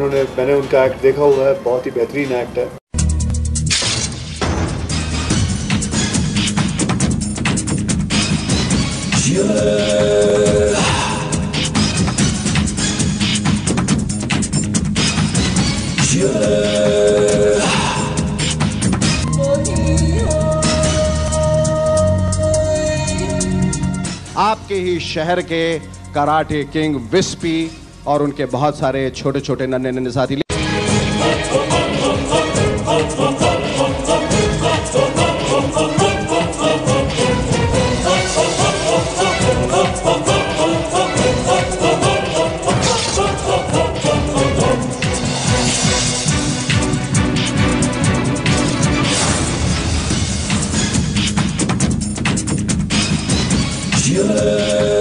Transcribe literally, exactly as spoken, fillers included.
उन्होंने मैंने उनका एक्ट देखा हुआ है, बहुत ही बेहतरीन एक्ट है। आपके ही शहर के कराटे किंग विस्पी और उनके बहुत सारे छोटे छोटे नन्हे नन्हे साथी। Yeah.